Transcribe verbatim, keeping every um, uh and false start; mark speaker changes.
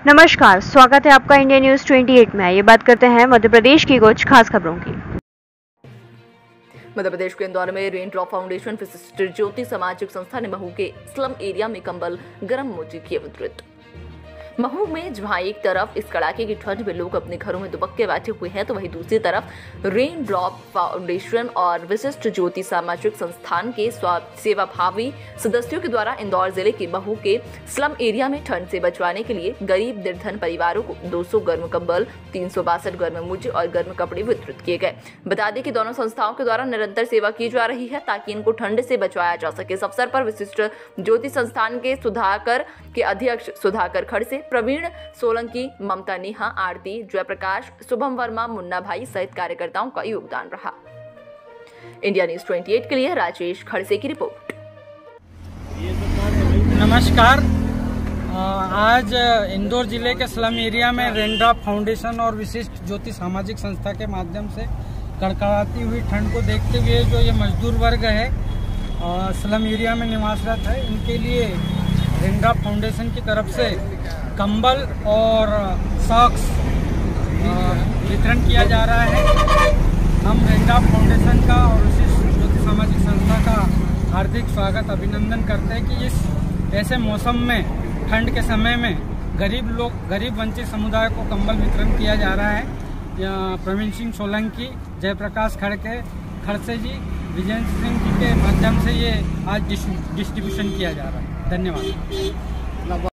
Speaker 1: नमस्कार, स्वागत है आपका इंडिया न्यूज अट्ठाईस में। ये बात करते हैं मध्य प्रदेश की कुछ खास खबरों की।
Speaker 2: मध्य प्रदेश के इंदौर में रेन ड्रॉप फाउंडेशन विशिष्ट ज्योति सामाजिक संस्था ने महू के स्लम एरिया में कंबल गर्म मोची किए वितरित। महू में जहां एक तरफ इस कड़ाके की ठंड में लोग अपने घरों में दुबक्के बैठे हुए हैं, तो वहीं दूसरी तरफ रेन ड्रॉप फाउंडेशन और विशिष्ट ज्योति सामाजिक संस्थान के सेवाभावी सदस्यों के द्वारा इंदौर जिले के महू के स्लम एरिया में ठंड से बचवाने के लिए गरीब निर्धन परिवारों को दो सौ गर्म कंबल, तीन सौ बासठ गर्म मोजे और गर्म कपड़े वितरित किए गए। बता दें कि दोनों संस्थाओं के द्वारा निरंतर सेवा की जा रही है ताकि इनको ठंड से बचवाया जा सके। इस अवसर पर विशिष्ट ज्योति संस्थान के सुधाकर के अध्यक्ष सुधाकर खड़से, प्रवीण सोलंकी, ममता नेहा, आरती, जयप्रकाश, शुभम वर्मा, मुन्ना भाई सहित कार्यकर्ताओं का योगदान रहा। इंडिया न्यूज अट्ठाईस के लिए राजेश खड़से की रिपोर्ट।
Speaker 3: नमस्कार, आज इंदौर जिले के स्लम एरिया में रेन ड्रॉप फाउंडेशन और विशिष्ट ज्योति सामाजिक संस्था के माध्यम से कड़कड़ाती हुई ठंड को देखते हुए जो ये मजदूर वर्ग है और स्लम एरिया में निवासरत है, इनके लिए रेन ड्रॉप फाउंडेशन की तरफ से कंबल और सॉक्स वितरण किया जा रहा है। हम रेन ड्रॉप फाउंडेशन का और विशिष्ट ज्योति सामाजिक संस्था का हार्दिक स्वागत अभिनंदन करते हैं कि इस ऐसे मौसम में ठंड के समय में गरीब लोग गरीब वंचित समुदाय को कंबल वितरण किया जा रहा है। प्रवीण सिंह सोलंकी, जयप्रकाश खड़के खड़से जी, विजय सिंह जी के माध्यम से ये आज डिस्ट्रीब्यूशन किया जा रहा है। धन्यवाद।